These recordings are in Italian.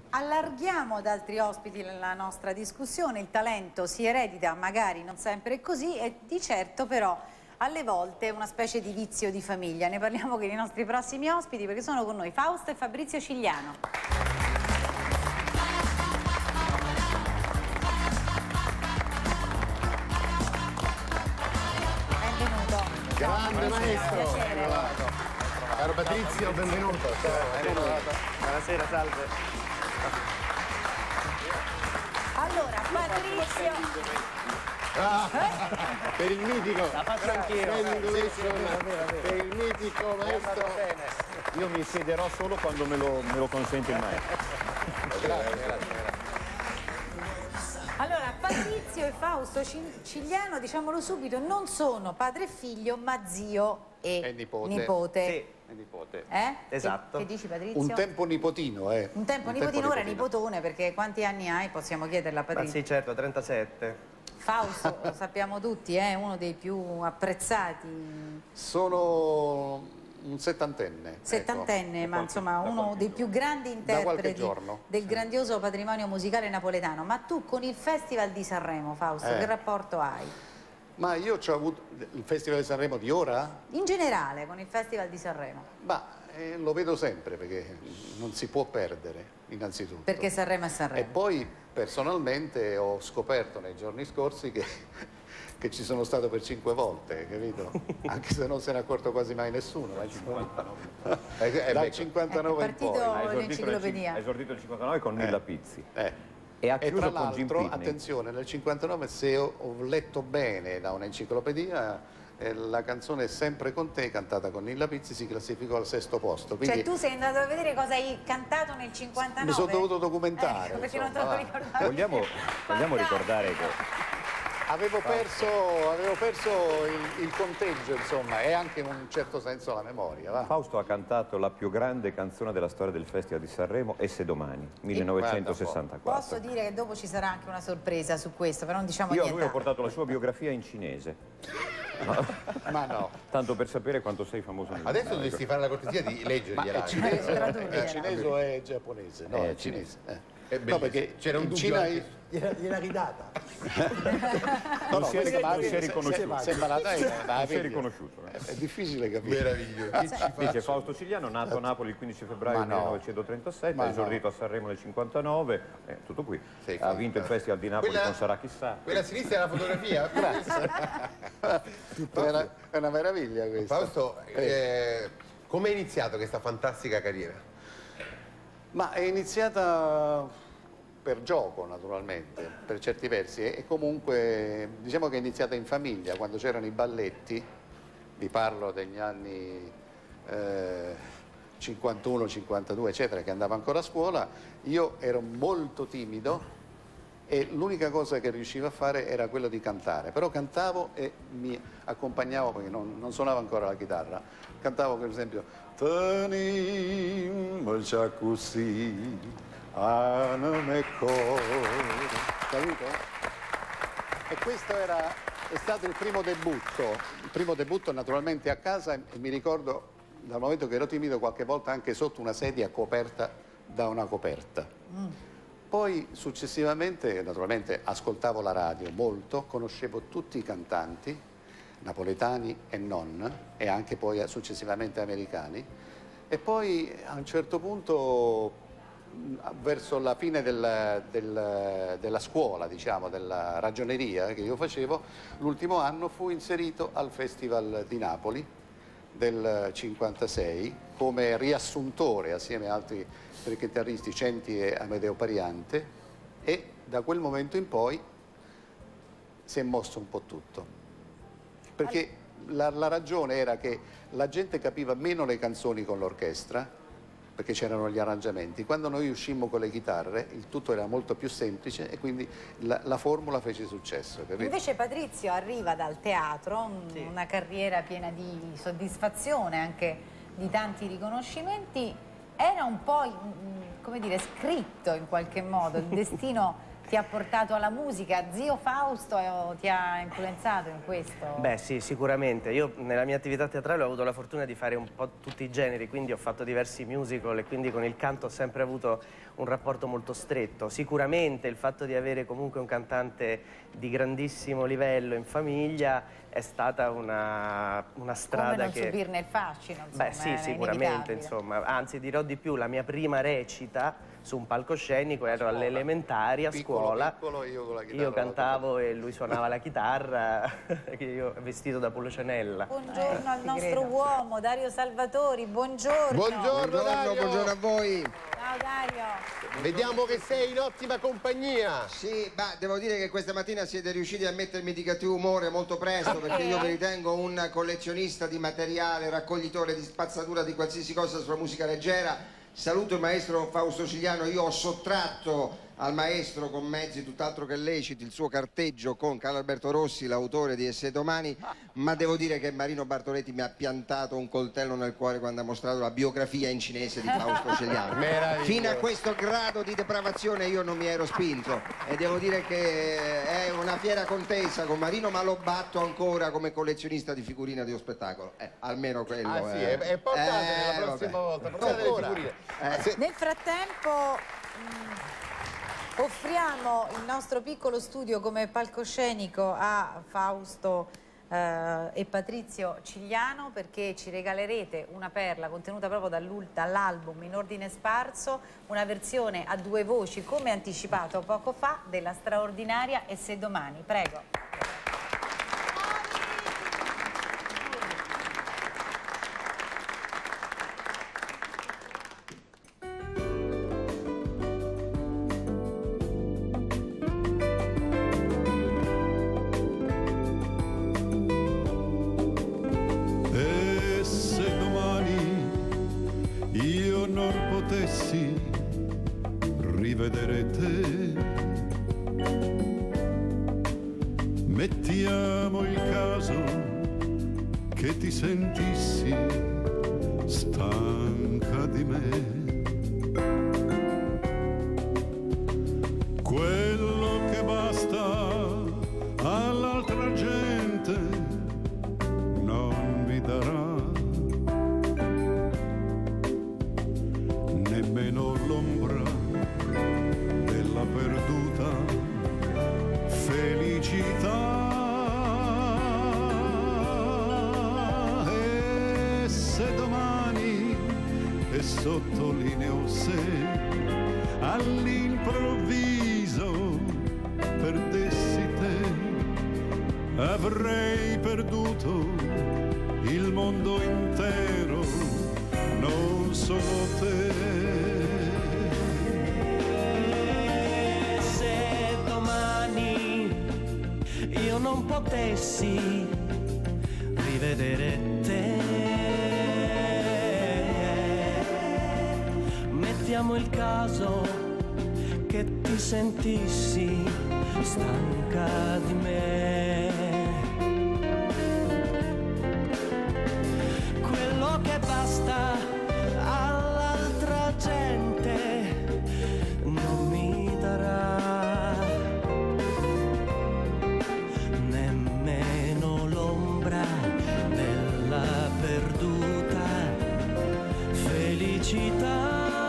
allarghiamo ad altri ospiti la nostra discussione. Il talento si eredita, magari non sempre è così, e di certo però alle volte è una specie di vizio di famiglia. Ne parliamo con i nostri prossimi ospiti, perché sono con noi Fausto e Fabrizio Cigliano. Benvenuto. Grande maestro. Caro Patrizio, benvenuto. Buonasera, salve. Allora, Patrizio... Per il mitico, La faccio anch'io. per il mitico maestro. Io mi siederò solo quando me lo consente il maestro. Grazie. Allora, Patrizio e Fausto Cigliano, diciamolo subito, non sono padre e figlio, ma zio e nipote. Sì, è nipote. Esatto. Che dici, Patrizio? Un tempo nipotino, Un tempo nipotino, ora nipotone, perché quanti anni hai? Possiamo chiederla a Ma Patrizio. sì, certo, 37. Fausto, lo sappiamo tutti, è uno dei più apprezzati. Sono un settantenne. Settantenne, ecco. ma insomma uno dei più grandi interpreti del grandioso patrimonio musicale napoletano. Ma tu con il Festival di Sanremo, Fausto, che rapporto hai? Ma io ho avuto il Festival di Sanremo di ora? In generale, con il Festival di Sanremo. Ma lo vedo sempre, perché non si può perdere, innanzitutto. Perché Sanremo è Sanremo. E poi personalmente ho scoperto nei giorni scorsi che ci sono stato per 5 volte, capito? Anche se non se ne è accorto quasi mai nessuno. Dal 59. Dal 59 in poi. L'enciclopedia. Ha esordito il 59 con Nilla Pizzi. E ha E chiuso tra con Jim l'altro, Pitney. attenzione, nel 59, se ho letto bene da un'enciclopedia, la canzone Sempre con te, cantata con Nilla Pizzi, si classificò al 6° posto. Quindi Cioè tu sei andato a vedere cosa hai cantato nel 59? mi sono dovuto documentare. Perché insomma, non te lo ricordavi. Vogliamo ricordare che avevo perso il conteggio, insomma, e anche in un certo senso la memoria. Va? Fausto ha cantato la più grande canzone della storia del Festival di Sanremo, E se domani, 1964. Posso dire che dopo ci sarà anche una sorpresa su questo, però non diciamo Io a niente. lui ho portato la sua biografia in cinese. No. Ma no. Tanto per sapere quanto sei famoso nel Adesso mondo. dovresti fare la cortesia di leggergliela. È cinese, Tradurgliela. è cinese o è giapponese? No, è cinese. No, perché c'era un in dubbio Cina anche- Gliela ridata. Non si è riconosciuto. Sembra la Non si è riconosciuto. È difficile capire. meraviglioso. Che ci fa? Dice Fausto Cigliano, nato a Napoli il 15 febbraio Ma no. 1937, Ma ha no. esordito a Sanremo nel 59, tutto qui. Sei Ha vinto il Festival di Napoli Quella- con Sarà chissà. Quella a sinistra è la fotografia. È una meraviglia questa. Fausto, come è iniziato questa fantastica carriera? Ma è iniziata per gioco, naturalmente, per certi versi, e comunque diciamo che è iniziata in famiglia, quando c'erano i balletti, vi parlo degli anni 51, 52, eccetera, che andavo ancora a scuola. Io ero molto timido e l'unica cosa che riuscivo a fare era quello di cantare, però cantavo e mi accompagnavo, perché non suonavo ancora la chitarra, cantavo per esempio Tenim così, anime capito? E questo è stato il primo debutto naturalmente a casa, e mi ricordo dal momento che ero timido qualche volta anche sotto una sedia coperta da una coperta. Poi successivamente, naturalmente, ascoltavo la radio molto, conoscevo tutti i cantanti, napoletani e non, e anche poi successivamente americani, e poi a un certo punto, verso la fine della scuola, diciamo, della ragioneria che io facevo, l'ultimo anno fu inserito al Festival di Napoli del 56 come riassuntore assieme a altri tre chitarristi, Centi e Amedeo Pariante, e da quel momento in poi si è mosso un po' tutto, perché la ragione era che la gente capiva meno le canzoni con l'orchestra, perché c'erano gli arrangiamenti. Quando noi uscimmo con le chitarre il tutto era molto più semplice e quindi la formula fece successo, capito? Invece Patrizio arriva dal teatro, una carriera piena di soddisfazione, anche di tanti riconoscimenti. Era un po', come dire, scritto in qualche modo, il destino ti ha portato alla musica. Zio Fausto ti ha influenzato in questo? Beh sì, sicuramente. Io nella mia attività teatrale ho avuto la fortuna di fare un po' tutti i generi, quindi ho fatto diversi musical e quindi con il canto ho sempre avuto un rapporto molto stretto. Sicuramente il fatto di avere comunque un cantante di grandissimo livello in famiglia è stata una strada Come non che... subirne il fascino, insomma. Beh sì, sicuramente, insomma. Anzi, dirò di più, la mia prima recita su un palcoscenico ero alle elementari a scuola. Piccolo, io con la chitarra. Io cantavo e lui suonava la chitarra, io vestito da Pulcinella. Buongiorno al nostro uomo, Dario Salvatori, buongiorno. Buongiorno Dario. Buongiorno a voi. Ciao Dario. Vediamo che sei in ottima compagnia. Sì, ma devo dire che questa mattina siete riusciti a mettermi di cattivo umore molto presto, perché io mi ritengo un collezionista di materiale, raccoglitore di spazzatura di qualsiasi cosa sulla musica leggera. Saluto il maestro Fausto Cigliano. Io ho sottratto al maestro, con mezzi tutt'altro che leciti, il suo carteggio con Carlo Alberto Rossi, l'autore di E se domani, ma devo dire che Marino Bartoletti mi ha piantato un coltello nel cuore quando ha mostrato la biografia in cinese di Fausto Cigliano. Fino a questo grado di depravazione io non mi ero spinto e devo dire che è una fiera contesa con Marino, ma lo batto ancora come collezionista di figurine dello spettacolo. Almeno quello. Ah sì, e portatele la prossima volta, portate le figurine. Nel frattempo offriamo il nostro piccolo studio come palcoscenico a Fausto e Patrizio Cigliano, perché ci regalerete una perla contenuta proprio dall'album In ordine sparso, una versione a 2 voci, come anticipato poco fa, della straordinaria E se domani. Prego. Rivedere te, mettiamo il caso che ti sentissi stanca di me, quello che basta all'altra gente non mi darà nemmeno l'ombra della perduta felicità. E se domani, e sottolineo se, all'improvviso perdessi te, avrei perduto il mondo intero, non solo te. Io non potessi rivedere te, mettiamo il caso che ti sentissi stanca di me, quello che basta all'altra gente non mi darà felicità.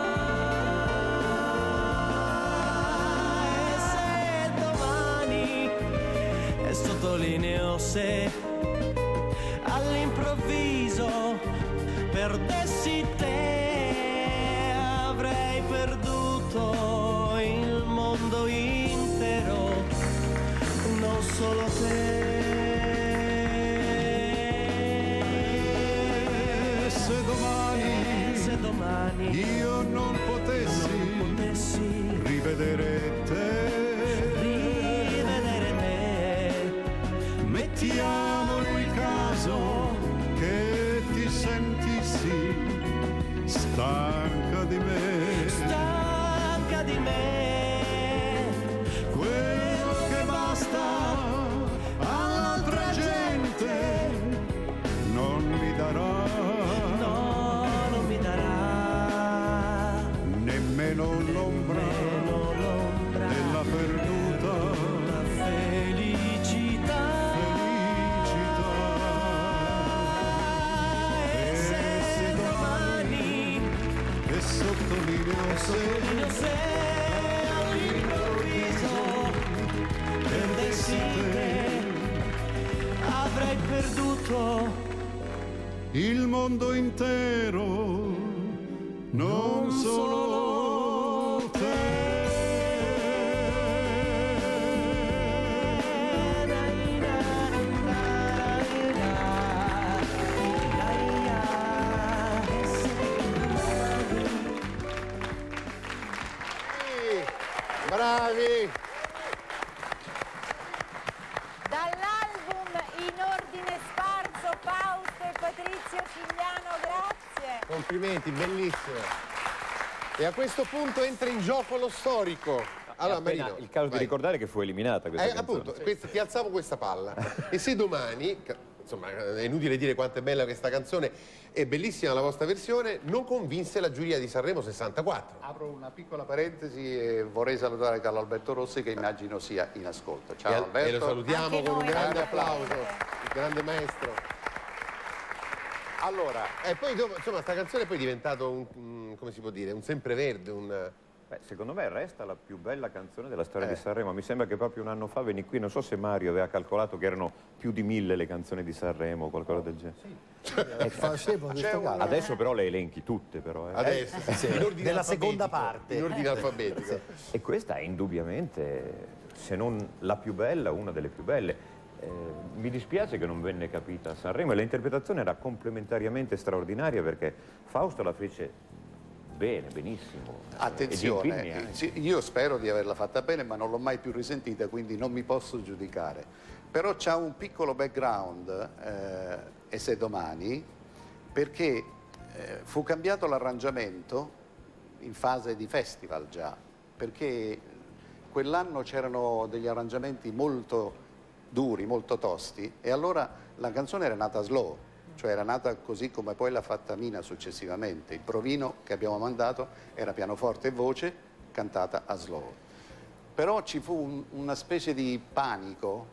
E se domani, e sottolineo se, all'improvviso perdessi te, avrei perduto il mondo intero, non solo te. Io non potessi rivedere te, mettiamo il caso che ti sentissi stanca di me, quello che basta all'altra gente non mi darà sottolineo se all'improvviso perdessi te, avrei perduto il mondo intero, non solo te. Bravi! Dall'album In ordine sparso, Fausto e Patrizio Cigliano, grazie. Complimenti, bellissimo. E a questo punto entra in gioco lo storico. Allora, Marino, il caso vai. di ricordare che fu eliminata questa canzone. Appunto, ti alzavo questa palla. E se domani, insomma, è inutile dire quanto è bella questa canzone, è bellissima la vostra versione, non convinse la giuria di Sanremo 64. Apro una piccola parentesi e vorrei salutare Carlo Alberto Rossi, che immagino sia in ascolto. Ciao Alberto. E lo salutiamo Anche con un noi, grande naturalmente. applauso, il grande maestro. Allora, E poi dopo, insomma, sta canzone è poi diventato un, come si può dire, un sempreverde, un... Beh, secondo me resta la più bella canzone della storia di Sanremo. Mi sembra che proprio un anno fa venni qui, non so se Mario aveva calcolato che erano più di 1000 le canzoni di Sanremo o qualcosa del genere. Adesso però le elenchi tutte, però. Adesso, in ordine Della alfabetico, seconda parte. in ordine alfabetico. E questa è indubbiamente, se non la più bella, una delle più belle. Mi dispiace che non venne capita a Sanremo e l'interpretazione era complementariamente straordinaria perché Fausto la fece bene, benissimo. attenzione, io spero di averla fatta bene, ma non l'ho mai più risentita, quindi non mi posso giudicare. Però c'ha un piccolo background, e se domani, perché fu cambiato l'arrangiamento in fase di festival già, perché quell'anno c'erano degli arrangiamenti molto duri, molto tosti, e allora la canzone era nata slow, cioè era nata così come poi l'ha fatta Mina successivamente. Il provino che abbiamo mandato era pianoforte e voce cantata a slow. Però ci fu una specie di panico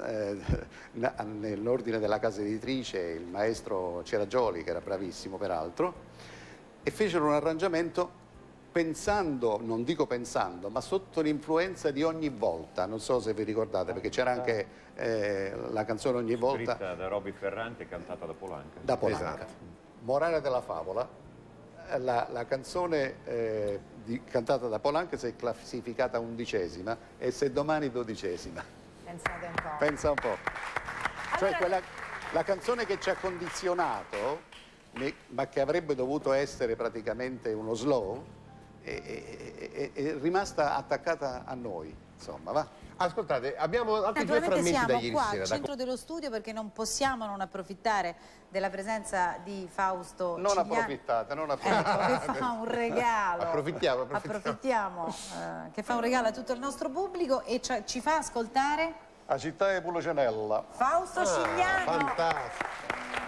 nell'ordine della casa editrice, il maestro Ceragioli, che era bravissimo peraltro, e fecero un arrangiamento pensando, non dico pensando, ma sotto l'influenza di Ogni Volta, non so se vi ricordate, perché c'era anche la canzone Ogni Volta. Scritta da Roby Ferrante e cantata da Polanca. Da Polanca. Esatto. Morale della favola, la canzone cantata da Polanca si è classificata 11ª e Se domani 12ª. Pensate un po'. Pensa un po'. Cioè Allora... la canzone che ci ha condizionato, ma che avrebbe dovuto essere praticamente uno slow, è rimasta attaccata a noi, insomma, va. Ascoltate, abbiamo altri due Naturalmente frammenti da siamo ieri qua sera. al centro dello studio perché non possiamo non approfittare della presenza di Fausto Non Cigliano. approfittate, non Ecco, approfittate. che fa un regalo. Approfittiamo. Che fa un regalo a tutto il nostro pubblico e ci fa ascoltare A città è Pulcinella. Fausto Cigliano. Fantastico.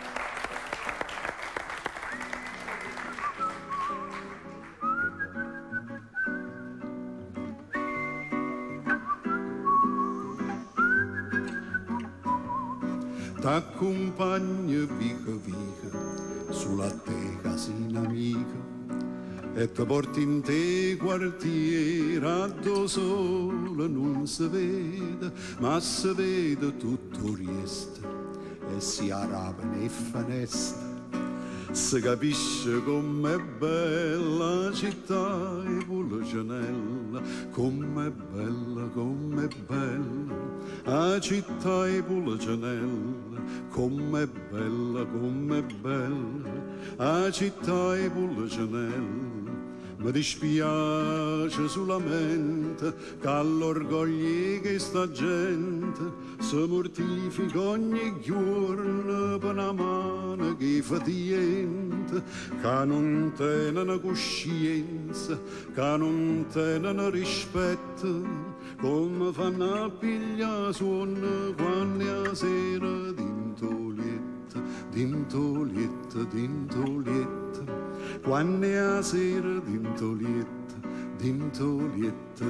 T'accompagno vica vica sulla te casina amica e ti porti in te quartiere a do sole non si vede ma si vede tutto il resto e si arrabbiano e finestre si capisce com'è bella la città e Pulcinella, com'è bella la città e Pulcinella, com'è bella la città e Pulcinella. Mi dispiace solamente che all'orgoglio che sta gente si mortifica ogni giorno per una mano che fa niente, che non tenen coscienza, che non tenen rispetto, come fanno a pigliare suono quando è sera dinto lietta, quando è a sera dinto lietta,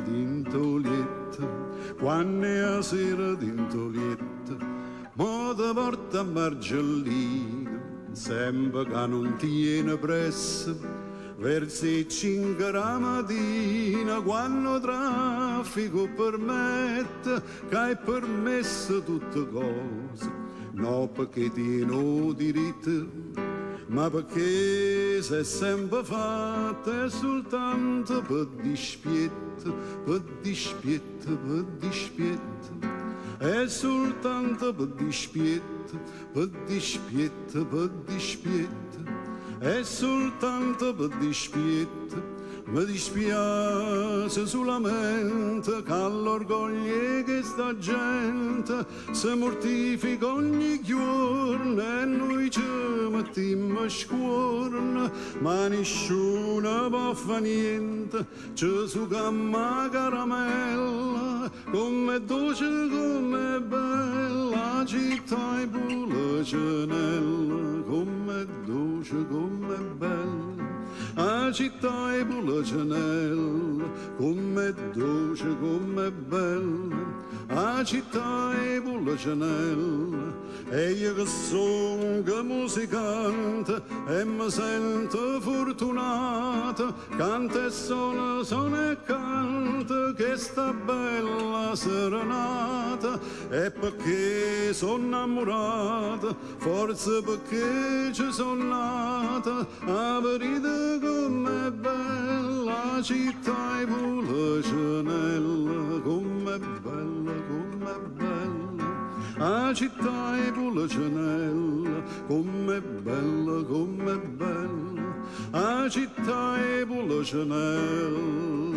quando è a sera dinto lietta, mo te porta a Margellina, sempre che non tiene presso, verso le 5 la mattina, quando traffico permette, che hai permesso tutte cose, non perché ti hanno diritto, ma perché sei sempre fatta e soltanto per dispietto, per dispietto, per dispietto, è soltanto per dispietto, per dispietto, per dispietto, è soltanto per dispietto. Mi dispiace solamente che all'orgoglio che sta gente si mortifica ogni giorno e noi ci mettiamo a scuorno, ma nessuno può fare niente, ci sucamma caramella, come dolce, come bella, città e Pulacenella, come dolce, come bella. A città e Pulacenella, come dolce, come bella, a città e Pulacenella, e io che sono musicante e mi sento fortunata, canta e suona e canta che sta bella serenata, e perché sono innamorata, forse perché ci sono nata, a verità com'è bella città e Pulacenella, com'è bella, com'è bella, a città e Pulacenella, com'è bella, com'è bella, a città e Pulacenella.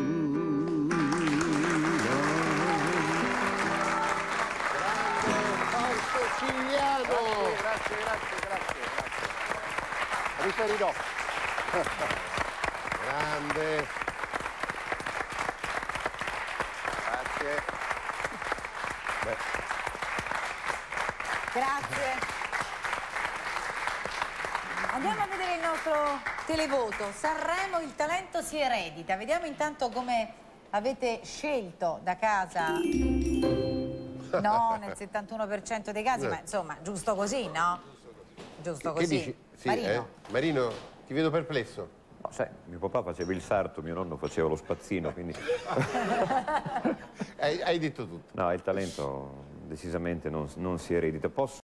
Fausto Cigliano! Grazie. Riferirò. Grande. Grazie. Grazie. Andiamo a vedere il nostro televoto. Sanremo, il talento si eredita. Vediamo intanto come avete scelto da casa. No, nel 71% dei casi, ma insomma, giusto così, no? Giusto così. Che dici? Sì, Marino. Marino, ti vedo perplesso. No, sai, mio papà faceva il sarto, mio nonno faceva lo spazzino, quindi... Hai detto tutto. No, il talento decisamente non si eredita. Posso